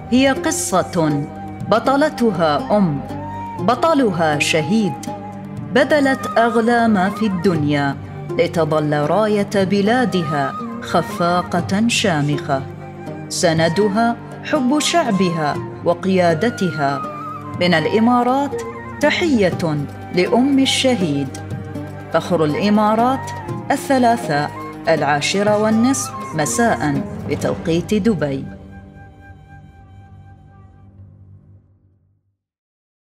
هي قصة بطلتها بطلها شهيد، بذلت أغلى ما في الدنيا لتظل راية بلادها خفاقة شامخة. سندها حب شعبها وقيادتها. من الإمارات تحية لأم الشهيد. فخر الإمارات، الثلاثاء 10:30 مساء بتوقيت دبي.